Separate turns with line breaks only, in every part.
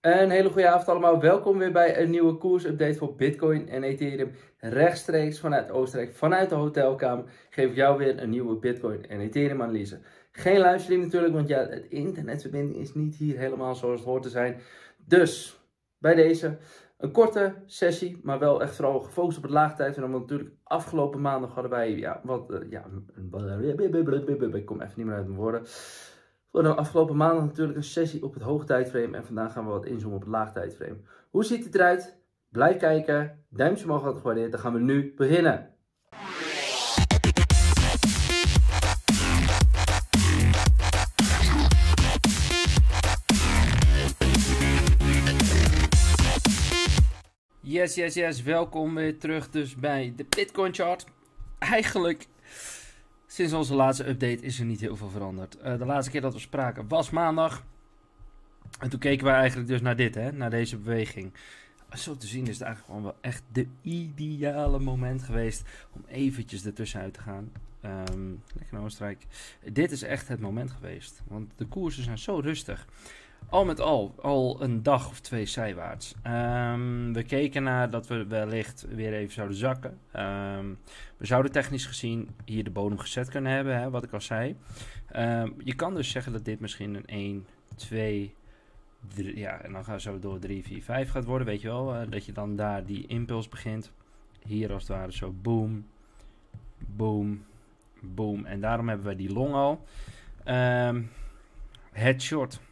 Een hele goede avond allemaal. Welkom weer bij een nieuwe koersupdate voor Bitcoin en Ethereum. Rechtstreeks vanuit Oostenrijk, vanuit de hotelkamer, geef ik jou weer een nieuwe Bitcoin en Ethereum analyse. Geen livestream natuurlijk, want ja, het internetverbinding is niet hier helemaal zoals het hoort te zijn. Dus bij deze een korte sessie, maar wel echt vooral gefocust op het laagtijdverloop. Want natuurlijk afgelopen maandag hadden wij ik kom even niet meer uit mijn woorden. Voor de afgelopen maandag natuurlijk een sessie op het hoogtijdframe en vandaag gaan we wat inzoomen op het laagtijdframe. Hoe ziet het eruit? Blijf kijken, duimpje omhoog altijd gewaardeerd, dan gaan we nu beginnen. Yes, welkom weer terug dus bij de Bitcoin chart. Eigenlijk, sinds onze laatste update is er niet heel veel veranderd. De laatste keer dat we spraken was maandag. En toen keken we eigenlijk dus naar dit, naar deze beweging. Zo te zien is het eigenlijk gewoon wel echt de ideale moment geweest om eventjes ertussenuit te gaan. Lekker naar Oostenrijk. Dit is echt het moment geweest, want de koersen zijn zo rustig. Al met al een dag of twee zijwaarts. We keken naar dat we wellicht weer even zouden zakken. We zouden technisch gezien hier de bodem gezet kunnen hebben, wat ik al zei. Je kan dus zeggen dat dit misschien een 1, 2, 3, ja, en dan gaan we zo door 3, 4, 5 gaat worden, weet je wel. Dat je dan daar die impuls begint. Hier als het ware zo boom, boom, boom. En daarom hebben wij die long al. Het short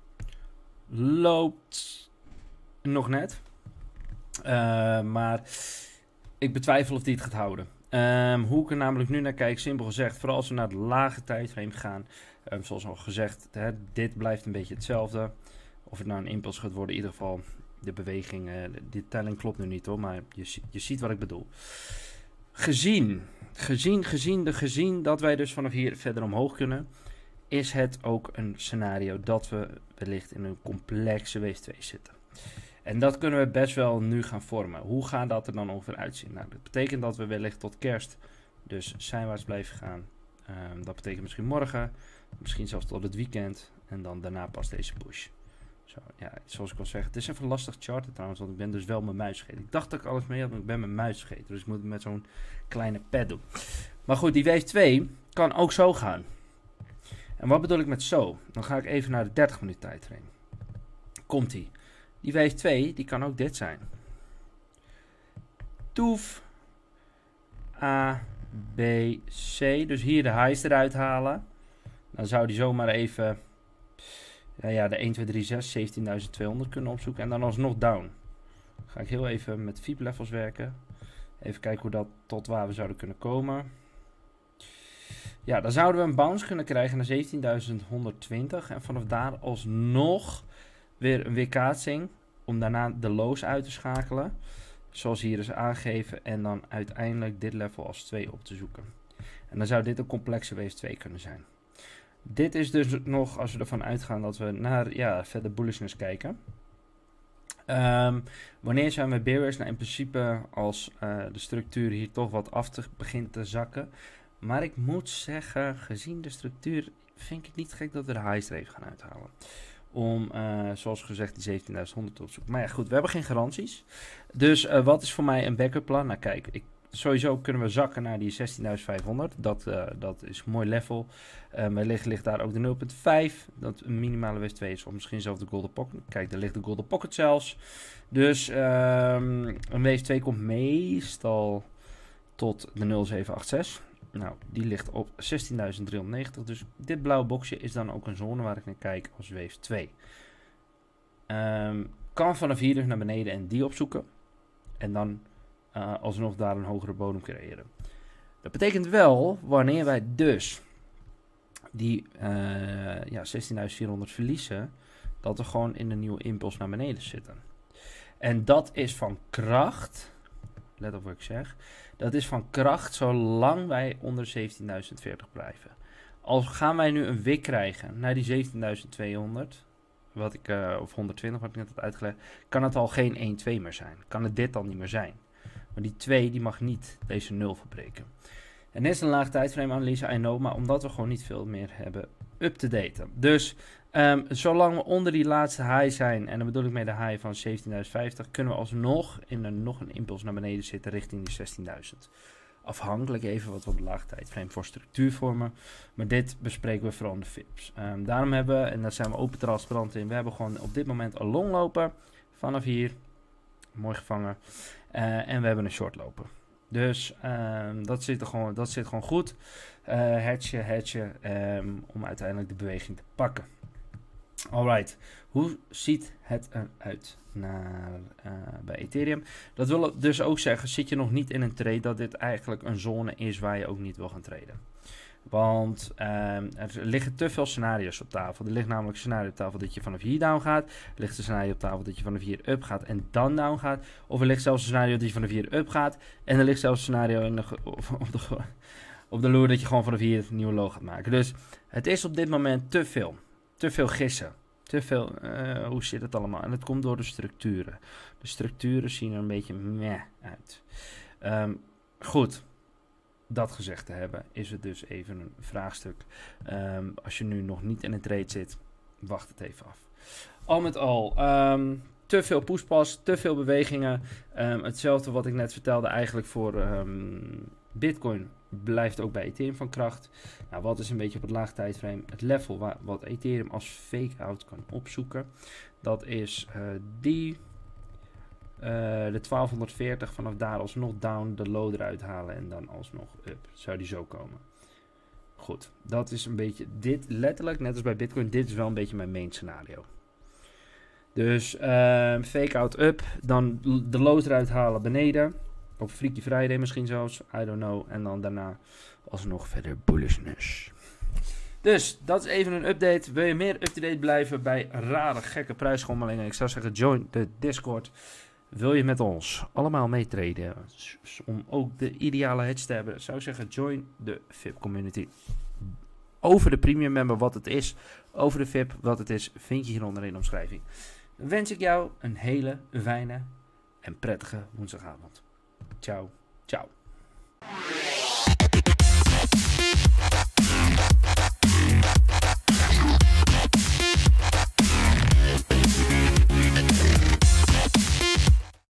loopt nog net. Maar ik betwijfel of die het gaat houden. Hoe ik er namelijk nu naar kijk, simpel gezegd, vooral als we naar het lage tijdframe gaan. Zoals al gezegd, dit blijft een beetje hetzelfde. Of het nou een impuls gaat worden, in ieder geval de beweging, die telling klopt nu niet hoor, maar je ziet wat ik bedoel. Gezien dat wij dus vanaf hier verder omhoog kunnen, is het ook een scenario dat we wellicht in een complexe wave 2 zitten. En dat kunnen we best wel nu gaan vormen. Hoe gaat dat er dan ongeveer uitzien? Nou, dat betekent dat we wellicht tot kerst dus zijwaarts blijven gaan. Dat betekent misschien morgen, misschien zelfs tot het weekend en dan daarna pas deze push. Zo, ja, zoals ik al zeg, het is even lastig charten trouwens, want ik ben dus wel mijn muis vergeten. Ik dacht dat ik alles mee had, maar ik ben mijn muis vergeten. Dus ik moet het met zo'n kleine pad doen. Maar goed, die wave 2 kan ook zo gaan. En wat bedoel ik met zo? Dan ga ik even naar de 30 minuten tijdframe. Komt-ie. Die wave 2, die kan ook dit zijn. Toef. A, B, C. Dus hier de highs eruit halen. Dan zou die zomaar even de 1, 2, 3, 6, 17.200 kunnen opzoeken. En dan alsnog down. Ga ik heel even met Fib levels werken. Even kijken hoe dat tot waar we zouden kunnen komen. Ja, dan zouden we een bounce kunnen krijgen naar 17.120. En vanaf daar alsnog weer een weerkaatsing. Om daarna de lows uit te schakelen. Zoals hier is aangegeven. En dan uiteindelijk dit level als 2 op te zoeken. En dan zou dit een complexe wave 2 kunnen zijn. Dit is dus nog, als we ervan uitgaan dat we naar verder bullishness kijken. Wanneer zijn we bearish? Nou, in principe als de structuur hier toch wat begint te zakken. Maar ik moet zeggen, gezien de structuur vind ik het niet gek dat we de highs er even gaan uithalen. Om, zoals gezegd, die 17.100 op zoeken. Maar ja, goed, we hebben geen garanties. Dus wat is voor mij een backup plan? Nou kijk, sowieso kunnen we zakken naar die 16.500. Dat is een mooi level. Wellicht ligt daar ook de 0.5. Dat een minimale wave 2 is. Of misschien zelfs de golden pocket. Kijk, daar ligt de golden pocket zelfs. Dus een wave 2 komt meestal tot de 0786. Nou, die ligt op 16.390. Dus dit blauwe boxje is dan ook een zone waar ik naar kijk als wave 2. Kan vanaf hier dus naar beneden en die opzoeken. En dan alsnog daar een hogere bodem creëren. Dat betekent wel, wanneer wij dus die 16.400 verliezen, dat we gewoon in een nieuwe impuls naar beneden zitten. En dat is van kracht, let op wat ik zeg, dat is van kracht zolang wij onder 17.040 blijven. Als gaan wij nu een wik krijgen naar die 17.200, of 120 wat ik net had uitgelegd, kan het al geen 1-2 meer zijn. Kan het dit dan niet meer zijn. Maar die 2 die mag niet deze 0 verbreken. En dit is een laag tijdframe analyse, I know, maar omdat we gewoon niet veel meer hebben up te daten. Dus Zolang we onder die laatste high zijn, en dan bedoel ik mee de high van 17.050, kunnen we alsnog in nog een impuls naar beneden zitten richting die 16.000. Afhankelijk even wat we op de lage tijdframe voor structuur vormen. Maar dit bespreken we vooral in de VIP's. Daarom hebben we, en daar zijn we open transparant in, we hebben gewoon op dit moment een long lopen. Vanaf hier, mooi gevangen. En we hebben een short lopen. Dus dat zit gewoon goed. Hedge, om uiteindelijk de beweging te pakken. Alright, hoe ziet het eruit bij Ethereum? Dat wil dus ook zeggen, zit je nog niet in een trade, dat dit eigenlijk een zone is waar je ook niet wil gaan traden. Want er liggen te veel scenario's op tafel. Er ligt namelijk een scenario op tafel dat je vanaf hier down gaat. Er ligt een scenario op tafel dat je vanaf hier up gaat en dan down gaat. Of er ligt zelfs een scenario dat je vanaf hier up gaat. En er ligt zelfs een scenario op de loer dat je gewoon vanaf hier een nieuwe low gaat maken. Dus het is op dit moment te veel. Te veel gissen. Te veel, hoe zit het allemaal? En het komt door de structuren. De structuren zien er een beetje meh uit. Goed. Dat gezegd te hebben, is het dus even een vraagstuk. Als je nu nog niet in een trade zit, wacht het even af. Al met al, te veel pushpas, te veel bewegingen. Hetzelfde wat ik net vertelde eigenlijk voor Bitcoin blijft ook bij Ethereum van kracht. Nou, wat is een beetje op het laag tijdframe het level wat Ethereum als fake-out kan opzoeken? Dat is de 1240, vanaf daar alsnog down, de low eruit halen en dan alsnog up. Zou die zo komen. Goed, dat is een beetje dit, letterlijk, net als bij Bitcoin, dit is wel een beetje mijn main scenario. Dus fake out up, dan de low eruit halen beneden. Op Freaky Friday misschien zelfs, I don't know. En dan daarna alsnog verder bullishness. Dus, dat is even een update. Wil je meer up-to-date blijven bij rare, gekke prijsschommelingen? Ik zou zeggen, join de Discord. Wil je met ons allemaal meetreden om ook de ideale hedge te hebben? Zou ik zeggen, join de VIP community. Over de premium member wat het is, over de VIP wat het is, vind je hieronder in de omschrijving. Dan wens ik jou een hele fijne en prettige woensdagavond. Ciao, ciao.